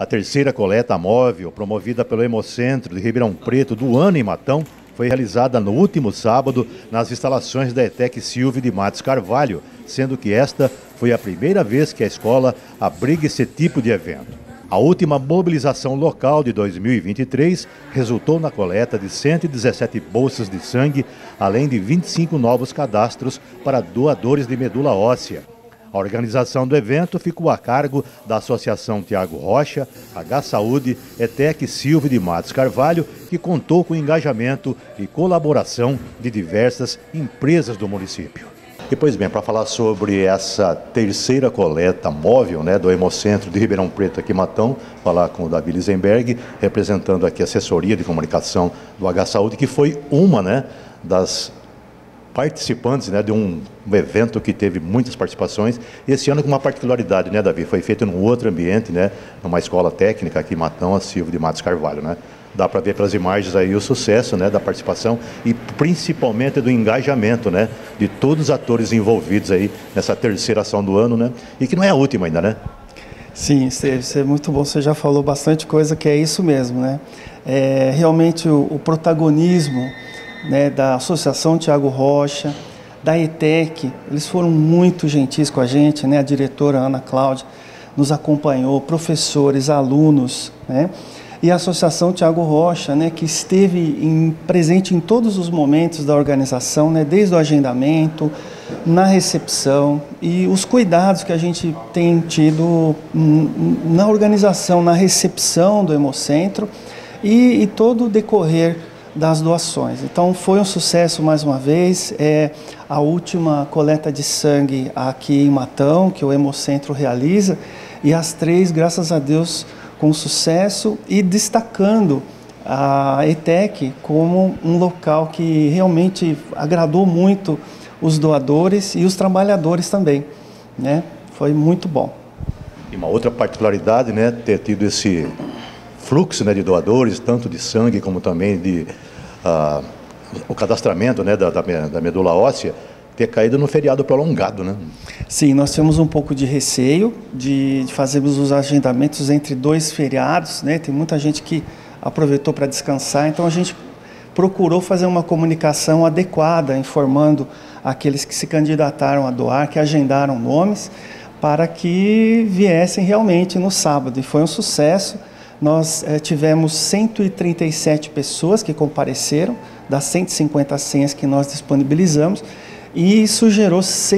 A terceira coleta móvel, promovida pelo Hemocentro de Ribeirão Preto do ano em Matão, foi realizada no último sábado nas instalações da ETEC Silvio de Matos Carvalho, sendo que esta foi a primeira vez que a escola abriga esse tipo de evento. A última mobilização local de 2023 resultou na coleta de 117 bolsas de sangue, além de 25 novos cadastros para doadores de medula óssea. A organização do evento ficou a cargo da Associação Tiago Rocha, H Saúde, ETEC Silvio de Matos Carvalho, que contou com o engajamento e colaboração de diversas empresas do município. E pois bem, para falar sobre essa terceira coleta móvel, do Hemocentro de Ribeirão Preto aqui em Matão, falar com o Davi Lisenberg, representando aqui a assessoria de comunicação do H Saúde, que foi uma das participantes de um evento que teve muitas participações, e esse ano com uma particularidade, Davi? Foi feito num outro ambiente, numa escola técnica aqui em Matão, a Silvio de Matos Carvalho, Dá para ver pelas imagens aí o sucesso, da participação e principalmente do engajamento, de todos os atores envolvidos aí nessa terceira ação do ano, e que não é a última ainda, Sim, isso é muito bom, você já falou bastante coisa que é isso mesmo, realmente o protagonismo, da Associação Tiago Rocha, da ETEC, eles foram muito gentis com a gente, a diretora Ana Cláudia nos acompanhou, professores, alunos, e a Associação Tiago Rocha, que esteve presente em todos os momentos da organização, desde o agendamento, na recepção e os cuidados que a gente tem tido na organização, na recepção do Hemocentro e todo o decorrer das doações. Então foi um sucesso mais uma vez, a última coleta de sangue aqui em Matão, que o Hemocentro realiza, e as três, graças a Deus, com sucesso e destacando a ETEC como um local que realmente agradou muito os doadores e os trabalhadores também, Foi muito bom. E uma outra particularidade, ter tido esse fluxo de doadores, tanto de sangue como também de o cadastramento da medula óssea, ter caído no feriado prolongado, Sim, nós temos um pouco de receio de fazermos os agendamentos entre dois feriados, Tem muita gente que aproveitou para descansar, então a gente procurou fazer uma comunicação adequada, informando aqueles que se candidataram a doar, que agendaram nomes, para que viessem realmente no sábado, e foi um sucesso. Nós tivemos 137 pessoas que compareceram, das 150 senhas que nós disponibilizamos, e isso gerou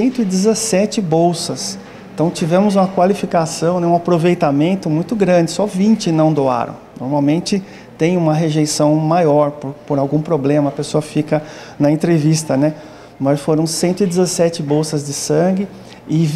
117 bolsas. Então tivemos uma qualificação, um aproveitamento muito grande, só 20 não doaram. Normalmente tem uma rejeição maior por algum problema, a pessoa fica na entrevista, Mas foram 117 bolsas de sangue e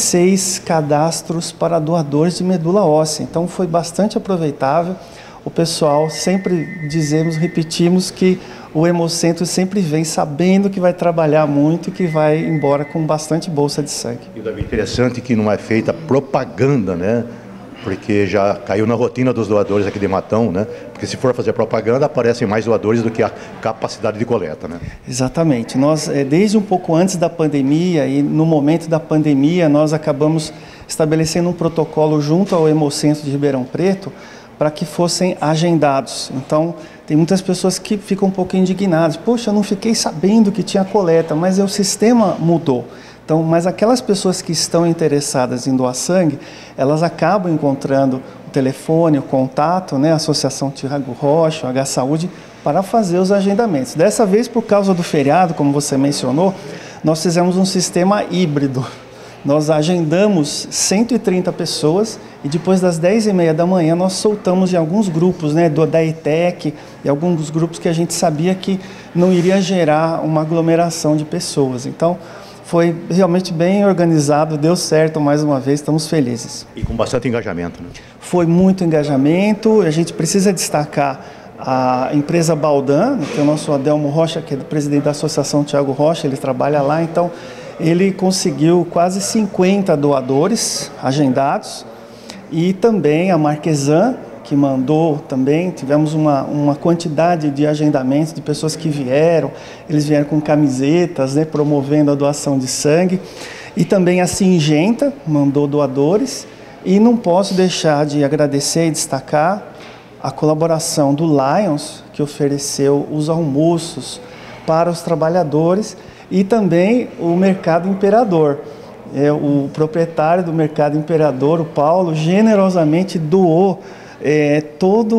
26 cadastros para doadores de medula óssea. Então foi bastante aproveitável. O pessoal sempre repetimos que o Hemocentro sempre vem sabendo que vai trabalhar muito e que vai embora com bastante bolsa de sangue. E Davi, interessante que não é feita propaganda, porque já caiu na rotina dos doadores aqui de Matão, porque se for fazer propaganda aparecem mais doadores do que a capacidade de coleta, Exatamente. Nós, desde um pouco antes da pandemia e no momento da pandemia, nós acabamos estabelecendo um protocolo junto ao Hemocentro de Ribeirão Preto para que fossem agendados. Então, tem muitas pessoas que ficam um pouco indignadas. Poxa, eu não fiquei sabendo que tinha coleta, mas o sistema mudou. Então, mas aquelas pessoas que estão interessadas em doar sangue, elas acabam encontrando o telefone, o contato, a Associação Tiago Rocha, o H Saúde, para fazer os agendamentos. Dessa vez, por causa do feriado, como você mencionou, nós fizemos um sistema híbrido. Nós agendamos 130 pessoas e depois das 10h30 da manhã nós soltamos em alguns grupos, da ETEC e alguns grupos que a gente sabia que não iria gerar uma aglomeração de pessoas. Então, foi realmente bem organizado, deu certo mais uma vez, estamos felizes. E com bastante engajamento, Foi muito engajamento, a gente precisa destacar a empresa Baldan, que é o nosso Adelmo Rocha, que é o presidente da Associação Tiago Rocha, ele trabalha lá, então ele conseguiu quase 50 doadores agendados, e também a Marquesan, que mandou também, tivemos uma quantidade de agendamentos de pessoas que vieram, eles vieram com camisetas, promovendo a doação de sangue, e também a Singenta mandou doadores, E não posso deixar de agradecer e destacar a colaboração do Lions, que ofereceu os almoços para os trabalhadores, e também o Mercado Imperador. O proprietário do Mercado Imperador, o Paulo, generosamente doou todo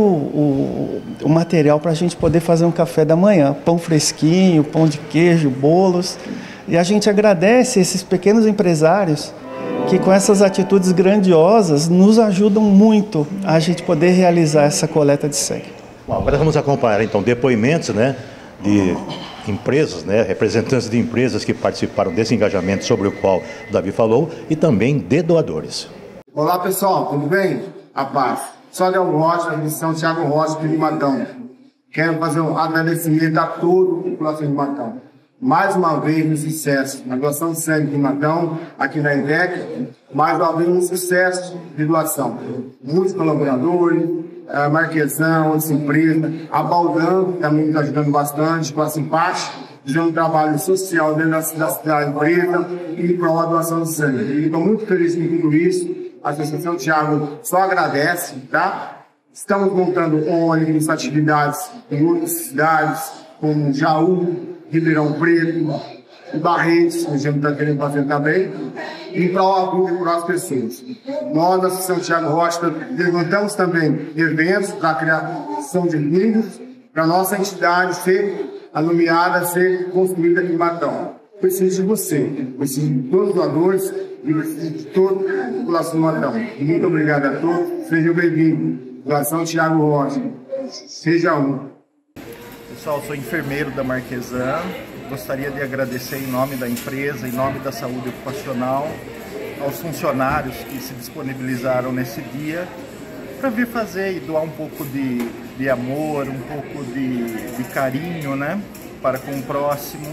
o material para a gente poder fazer um café da manhã. Pão fresquinho, pão de queijo, bolos. E a gente agradece esses pequenos empresários que com essas atitudes grandiosas nos ajudam muito a gente poder realizar essa coleta de sangue. Bom, agora vamos acompanhar então depoimentos, né, de empresas, né, representantes de empresas que participaram desse engajamento sobre o qual o Davi falou e também de doadores. Olá pessoal, tudo bem? A paz. Sou Adel Rocha, da missão Thiago Rocha de Matão. Quero fazer um agradecimento a toda a população de Matão. Mais uma vez um sucesso na doação de sangue de Matão, aqui na ETEC, mais uma vez um sucesso de doação. Muitos colaboradores, a Marquesão, outras empresas, a Baldão também está ajudando bastante, com a Simpate, fazendo um trabalho social dentro da empresa e para a doação de sangue. Estou muito feliz com tudo isso. A Associação Thiago só agradece, tá? Estamos montando ônibus, atividades em outras cidades, como Jaú, Ribeirão Preto, Barretos, que a gente está querendo fazer também, e para o apoio para as pessoas. Nós, da Associação Thiago Rocha, levantamos também eventos para a criação de livros, para a nossa entidade ser anunciada, ser construída aqui em Matão. Preciso de você, preciso de todos os doadores e preciso de toda a população do Matão. Muito obrigado a todos, sejam bem-vindos. Doação Thiago Rocha, seja um. Pessoal, sou enfermeiro da Marquesã. Gostaria de agradecer em nome da empresa, em nome da saúde ocupacional, aos funcionários que se disponibilizaram nesse dia para vir fazer e doar um pouco de amor, um pouco de carinho, né, para com o próximo.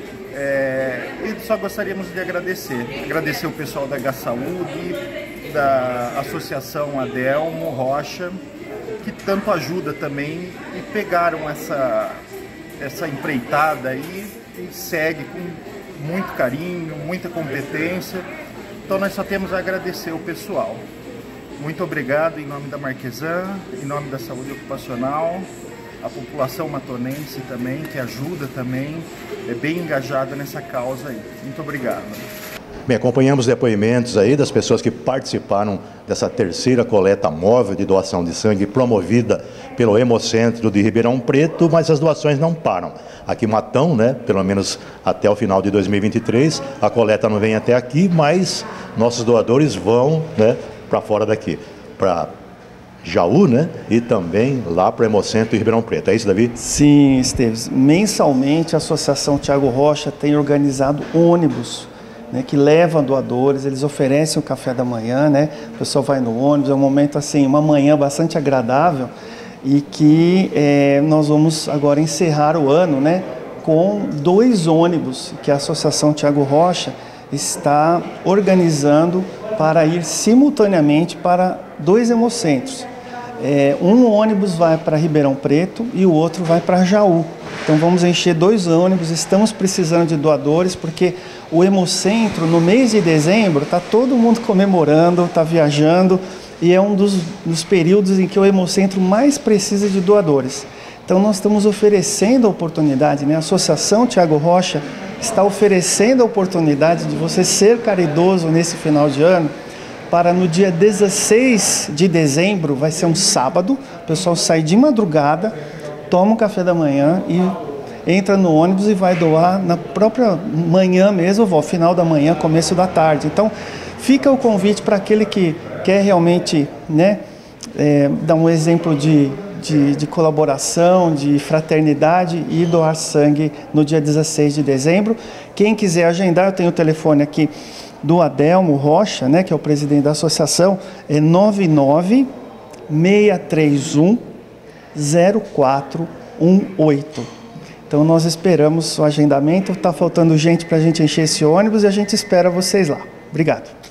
E só gostaríamos de agradecer o pessoal da H-Saúde, da Associação Adelmo Rocha, que tanto ajuda também e pegaram essa empreitada aí e segue com muito carinho, muita competência. Então nós só temos a agradecer o pessoal. Muito obrigado em nome da Marquesã, em nome da saúde ocupacional, a população matonense também, que ajuda também, é bem engajada nessa causa aí. Muito obrigado. Bem, acompanhamos depoimentos aí das pessoas que participaram dessa terceira coleta móvel de doação de sangue promovida pelo Hemocentro de Ribeirão Preto, mas as doações não param. Aqui em Matão, né, pelo menos até o final de 2023, a coleta não vem até aqui, mas nossos doadores vão, né, para fora daqui, para Jaú, né, e também lá para o Hemocentro de Ribeirão Preto. É isso, Davi? Sim, Esteves. Mensalmente a Associação Thiago Rocha tem organizado ônibus, né, que levam doadores, eles oferecem o café da manhã, né, o pessoal vai no ônibus, é um momento assim, uma manhã bastante agradável e que nós vamos agora encerrar o ano, né, com 2 ônibus que a Associação Thiago Rocha está organizando para ir simultaneamente para 2 hemocentros. Um ônibus vai para Ribeirão Preto e o outro vai para Jaú. Então vamos encher 2 ônibus, estamos precisando de doadores porque o Hemocentro no mês de dezembro está todo mundo comemorando, está viajando e é um dos períodos em que o Hemocentro mais precisa de doadores. Então nós estamos oferecendo a oportunidade, né? A Associação Thiago Rocha está oferecendo a oportunidade de você ser caridoso nesse final de ano para no dia 16 de dezembro, vai ser um sábado, o pessoal sai de madrugada, toma um café da manhã e entra no ônibus e vai doar na própria manhã mesmo, ao final da manhã, começo da tarde. Então, fica o convite para aquele que quer realmente, né, dar um exemplo de colaboração, de fraternidade e doar sangue no dia 16 de dezembro. Quem quiser agendar, eu tenho o telefone aqui do Adelmo Rocha, né, que é o presidente da associação, é 99-631-0418. Então nós esperamos o agendamento, está faltando gente para a gente encher esse ônibus e a gente espera vocês lá. Obrigado.